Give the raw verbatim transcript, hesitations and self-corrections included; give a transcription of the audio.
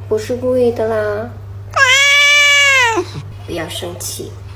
不是故意的啦，不要生气。